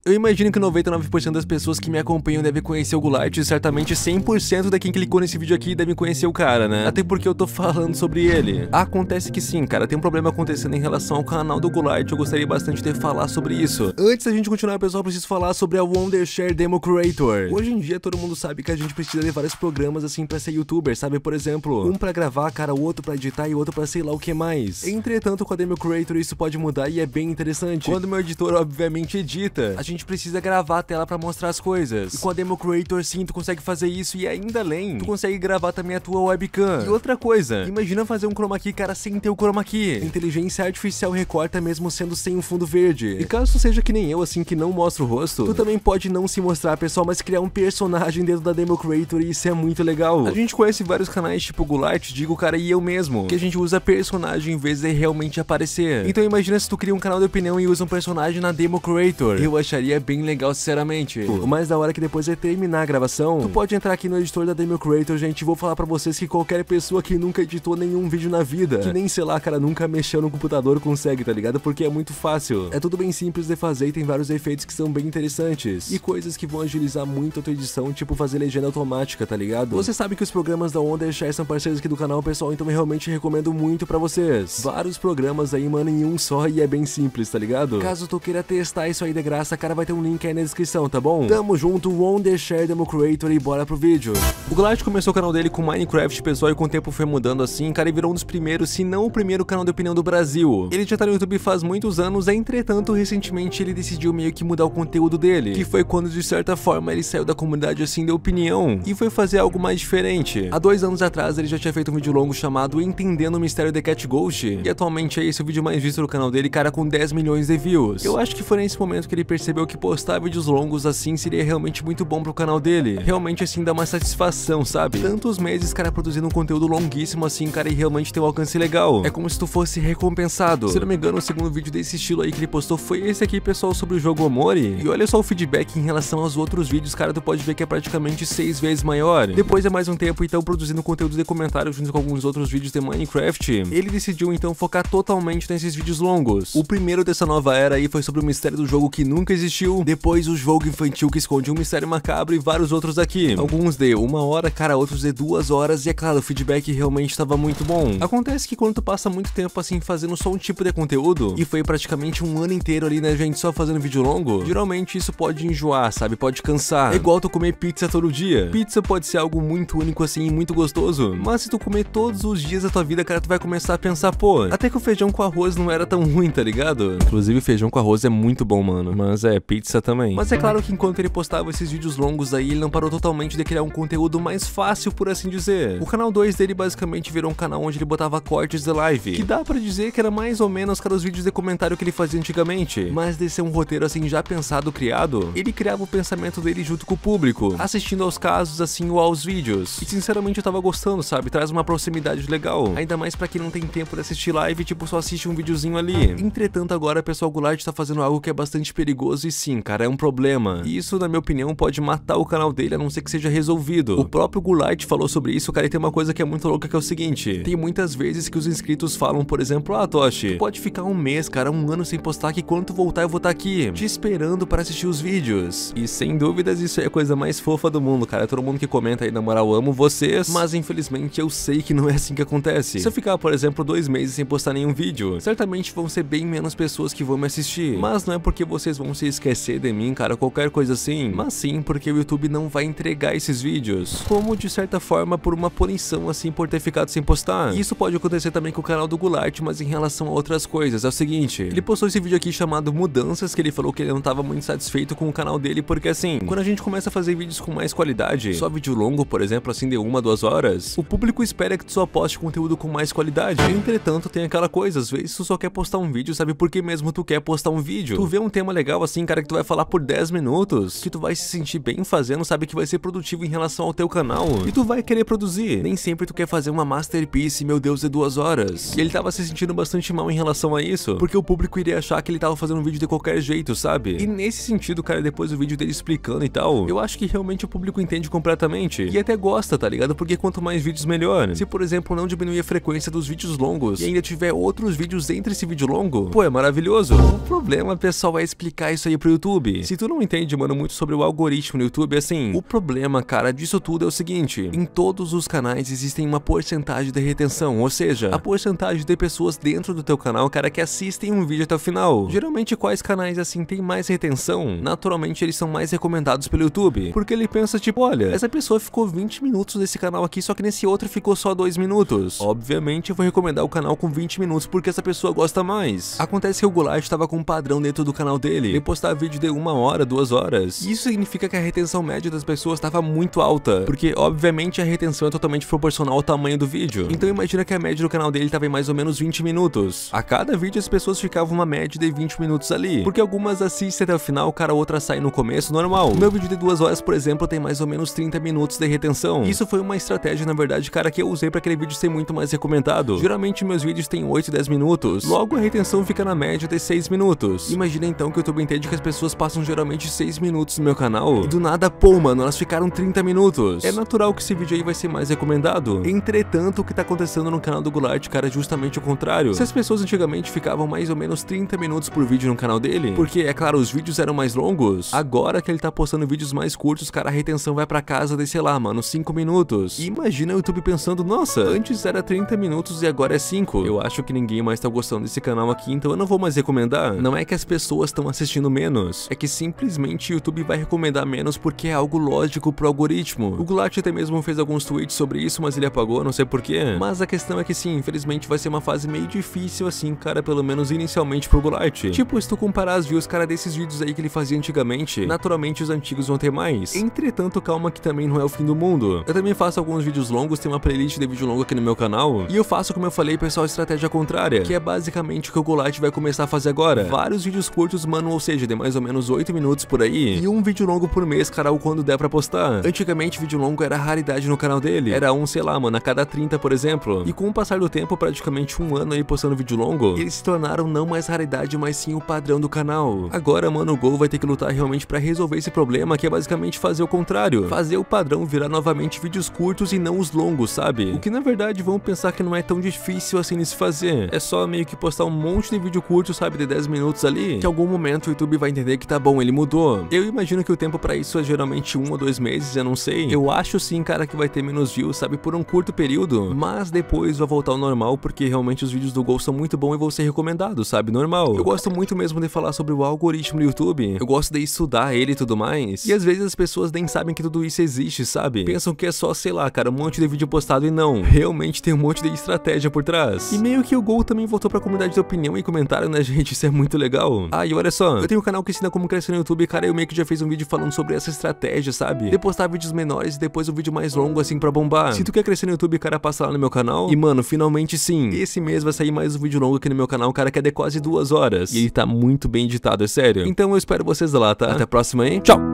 Eu imagino que 99% das pessoas que me acompanham devem conhecer o Goulart e certamente 100% de quem clicou nesse vídeo aqui devem conhecer o cara, né? Até porque eu tô falando sobre ele. Acontece que sim, cara, tem um problema acontecendo em relação ao canal do Goulart, eu gostaria bastante de falar sobre isso. Antes da gente continuar, pessoal, eu preciso falar sobre a Wondershare Demo Creator. Hoje em dia todo mundo sabe que a gente precisa de vários programas assim pra ser youtuber, sabe? Por exemplo, um pra gravar, cara, o outro pra editar e o outro pra sei lá o que mais. Entretanto, com a Demo Creator isso pode mudar e é bem interessante. Quando o meu editor obviamente edita, a gente precisa gravar a tela pra mostrar as coisas. E com a Demo Creator sim, tu consegue fazer isso e ainda além, tu consegue gravar também a tua webcam. E outra coisa, imagina fazer um chroma key, cara, sem ter o chroma key. Inteligência artificial recorta mesmo sendo sem um fundo verde. E caso tu seja que nem eu, assim, que não mostra o rosto, tu também pode não se mostrar, pessoal, mas criar um personagem dentro da Demo Creator e isso é muito legal. A gente conhece vários canais tipo Goulart, digo, cara, e eu mesmo, que a gente usa personagem em vez de realmente aparecer. Então imagina se tu cria um canal de opinião e usa um personagem na Demo Creator. Eu acharia bem legal, sinceramente. O mais da hora é que depois de terminar a gravação, tu pode entrar aqui no editor da Demo Creator, gente, vou falar pra vocês que qualquer pessoa que nunca editou nenhum vídeo na vida, que nem, sei lá, cara, nunca mexeu no computador consegue, tá ligado? Porque é muito fácil. É tudo bem simples de fazer e tem vários efeitos que são bem interessantes. E coisas que vão agilizar muito a tua edição, tipo fazer legenda automática, tá ligado? Você sabe que os programas da Wondershare são parceiros aqui do canal, pessoal, então eu realmente recomendo muito pra vocês. Vários programas aí, mano, em um só e é bem simples, tá ligado? Caso tu queira testar isso aí de graça, cara, vai ter um link aí na descrição, tá bom? Tamo junto, Wondershare Demo Creator e bora pro vídeo. O Goulart começou o canal dele com Minecraft, pessoal, e com o tempo foi mudando assim, cara, e virou um dos primeiros, se não o primeiro canal de opinião do Brasil. Ele já tá no YouTube faz muitos anos, entretanto, recentemente ele decidiu meio que mudar o conteúdo dele, que foi quando, de certa forma, ele saiu da comunidade assim de opinião e foi fazer algo mais diferente. Há 2 anos atrás, ele já tinha feito um vídeo longo chamado Entendendo o Mistério de Cat Ghost, e atualmente é esse o vídeo mais visto do canal dele, cara, com 10 milhões de views. Eu acho que foi nesse momento que ele percebeu que postar vídeos longos assim seria realmente muito bom pro canal dele. Realmente assim dá uma satisfação, sabe? Tantos meses, cara, produzindo um conteúdo longuíssimo assim, cara, e realmente ter um alcance legal. É como se tu fosse recompensado. Se não me engano, o segundo vídeo desse estilo aí que ele postou foi esse aqui, pessoal, sobre o jogo Omori. E olha só o feedback em relação aos outros vídeos, cara, tu pode ver que é praticamente 6 vezes maior. Depois de mais um tempo, então, produzindo conteúdo de comentário junto com alguns outros vídeos de Minecraft, ele decidiu então focar totalmente nesses vídeos longos. O primeiro dessa nova era aí foi sobre o mistério do jogo que nunca existiu, depois o jogo infantil que esconde um mistério macabro e vários outros aqui. Alguns de 1 hora, cara, outros de 2 horas, e é claro, o feedback realmente estava muito bom. Acontece que quando tu passa muito tempo assim fazendo só um tipo de conteúdo, e foi praticamente um ano inteiro ali, né, gente, só fazendo vídeo longo, geralmente isso pode enjoar, sabe, pode cansar. É igual tu comer pizza todo dia. Pizza pode ser algo muito único assim, muito gostoso, mas se tu comer todos os dias da tua vida, cara, tu vai começar a pensar, pô, até que o feijão com arroz não era tão ruim, tá ligado? Inclusive feijão com arroz é muito bom, mano, mas é, pizza também. Mas é claro que enquanto ele postava esses vídeos longos aí, ele não parou totalmente de criar um conteúdo mais fácil, por assim dizer. O canal 2 dele basicamente virou um canal onde ele botava cortes de live, que dá pra dizer que era mais ou menos, cara, os vídeos de comentário que ele fazia antigamente, mas de ser um roteiro assim já pensado, criado, ele criava o pensamento dele junto com o público, assistindo aos casos assim ou aos vídeos. E sinceramente eu tava gostando, sabe? Traz uma proximidade legal, ainda mais pra quem não tem tempo de assistir live, tipo, só assiste um videozinho ali. Entretanto, agora o pessoal Goulart tá fazendo algo que é bastante perigoso e sim, cara, é um problema. E isso, na minha opinião, pode matar o canal dele, a não ser que seja resolvido. O próprio Goulart falou sobre isso, cara, e tem uma coisa que é muito louca, que é o seguinte: tem muitas vezes que os inscritos falam, por exemplo, ah, Toshi, pode ficar um mês, cara, um ano sem postar, que quando tu voltar eu vou estar aqui, te esperando para assistir os vídeos. E sem dúvidas isso é a coisa mais fofa do mundo, cara. Todo mundo que comenta aí, na moral, amo vocês, mas infelizmente eu sei que não é assim que acontece. Se eu ficar, por exemplo, 2 meses sem postar nenhum vídeo, certamente vão ser bem menos pessoas que vão me assistir. Mas não é porque vocês vão se esquecer de mim, cara, qualquer coisa assim, mas sim porque o YouTube não vai entregar esses vídeos, como de certa forma por uma punição assim por ter ficado sem postar. E isso pode acontecer também com o canal do Goulart, mas em relação a outras coisas, é o seguinte: ele postou esse vídeo aqui chamado Mudanças, que ele falou que ele não tava muito satisfeito com o canal dele, porque assim, quando a gente começa a fazer vídeos com mais qualidade, só vídeo longo, por exemplo, assim de 1 a 2 horas, o público espera que tu só poste conteúdo com mais qualidade. Entretanto, tem aquela coisa, às vezes tu só quer postar um vídeo, sabe por que mesmo tu quer postar um vídeo? Tu vê um tema legal assim, cara, que tu vai falar por 10 minutos, que tu vai se sentir bem fazendo, sabe, que vai ser produtivo em relação ao teu canal, e tu vai querer produzir. Nem sempre tu quer fazer uma masterpiece, meu Deus, de 2 horas. E ele tava se sentindo bastante mal em relação a isso, porque o público iria achar que ele tava fazendo um vídeo de qualquer jeito, sabe? E nesse sentido, cara, depois do vídeo dele explicando e tal, eu acho que realmente o público entende completamente, e até gosta, tá ligado? Porque quanto mais vídeos, melhor. Se, por exemplo, não diminuir a frequência dos vídeos longos, e ainda tiver outros vídeos entre esse vídeo longo, pô, é maravilhoso. O problema, pessoal, é explicar isso aí aí pro YouTube. Se tu não entende, mano, muito sobre o algoritmo no YouTube, assim, o problema, cara, disso tudo é o seguinte: em todos os canais existem uma porcentagem de retenção, ou seja, a porcentagem de pessoas dentro do teu canal, cara, que assistem um vídeo até o final. Geralmente, quais canais, assim, tem mais retenção? Naturalmente, eles são mais recomendados pelo YouTube, porque ele pensa, tipo, olha, essa pessoa ficou 20 minutos nesse canal aqui, só que nesse outro ficou só 2 minutos. Obviamente, eu vou recomendar o canal com 20 minutos, porque essa pessoa gosta mais. Acontece que o Goulart tava com um padrão dentro do canal dele, de postar vídeo de 1 hora, 2 horas. Isso significa que a retenção média das pessoas estava muito alta, porque, obviamente, a retenção é totalmente proporcional ao tamanho do vídeo. Então, imagina que a média do canal dele tava em mais ou menos 20 minutos. A cada vídeo, as pessoas ficavam uma média de 20 minutos ali, porque algumas assistem até o final, cara, outra sai no começo, normal. O meu vídeo de 2 horas, por exemplo, tem mais ou menos 30 minutos de retenção. Isso foi uma estratégia, na verdade, cara, que eu usei para aquele vídeo ser muito mais recomendado. Geralmente, meus vídeos têm 8 e 10 minutos, logo a retenção fica na média de 6 minutos. Imagina então que o YouTube entende que as pessoas passam geralmente 6 minutos no meu canal, e do nada, pô, mano, elas ficaram 30 minutos. É natural que esse vídeo aí vai ser mais recomendado. Entretanto, o que tá acontecendo no canal do Goulart, cara, é justamente o contrário. Se as pessoas antigamente ficavam mais ou menos 30 minutos por vídeo no canal dele, porque, é claro, os vídeos eram mais longos, agora que ele tá postando vídeos mais curtos, cara, a retenção vai pra casa de, sei lá, mano, 5 minutos. E imagina o YouTube pensando, nossa, antes era 30 minutos e agora é 5. Eu acho que ninguém mais tá gostando desse canal aqui, então eu não vou mais recomendar. Não é que as pessoas estão assistindo menos, é que simplesmente o YouTube vai recomendar menos porque é algo lógico pro algoritmo. O Goulart até mesmo fez alguns tweets sobre isso, mas ele apagou, não sei porquê. Mas a questão é que sim, infelizmente vai ser uma fase meio difícil assim, cara, pelo menos inicialmente pro Goulart. Tipo, se tu comparar as views, cara, desses vídeos aí que ele fazia antigamente, naturalmente os antigos vão ter mais. Entretanto, calma que também não é o fim do mundo. Eu também faço alguns vídeos longos, tem uma playlist de vídeo longo aqui no meu canal, e eu faço, como eu falei, pessoal, estratégia contrária, que é basicamente o que o Goulart vai começar a fazer agora. Vários vídeos curtos, mano, ou seja, de mais ou menos 8 minutos por aí, e um vídeo longo por mês, cara, ou quando der pra postar. Antigamente, vídeo longo era raridade no canal dele, era um, sei lá, mano, a cada 30, por exemplo. E com o passar do tempo, praticamente 1 ano aí postando vídeo longo, eles se tornaram não mais raridade, mas sim o padrão do canal. Agora, mano, o Gol vai ter que lutar realmente pra resolver esse problema, que é basicamente fazer o contrário, fazer o padrão virar novamente vídeos curtos e não os longos, sabe? O que na verdade vamos pensar que não é tão difícil assim de se fazer. É só meio que postar um monte de vídeo curto, sabe, de 10 minutos ali, que em algum momento o YouTube vai entender que tá bom, ele mudou. Eu imagino que o tempo pra isso é geralmente 1 ou 2 meses, eu não sei. Eu acho sim, cara, que vai ter menos views, sabe, por um curto período, mas depois vai voltar ao normal, porque realmente os vídeos do Gol são muito bons e vão ser recomendados, sabe, normal. Eu gosto muito mesmo de falar sobre o algoritmo do YouTube, eu gosto de estudar ele e tudo mais, e às vezes as pessoas nem sabem que tudo isso existe, sabe? Pensam que é só, sei lá, cara, um monte de vídeo postado, e não, realmente tem um monte de estratégia por trás. E meio que o Gol também voltou pra comunidade de opinião e comentário, né, gente? Isso é muito legal. Ah, e olha só, eu tenho um canal que ensina como crescer no YouTube, cara, eu meio que já fiz um vídeo falando sobre essa estratégia, sabe? De postar vídeos menores e depois um vídeo mais longo, assim, pra bombar. Se tu quer crescer no YouTube, cara, passa lá no meu canal. E, mano, finalmente sim, esse mês vai sair mais um vídeo longo aqui no meu canal, cara, que é de quase 2 horas. E ele tá muito bem editado, é sério. Então eu espero vocês lá, tá? Até a próxima, hein? Tchau!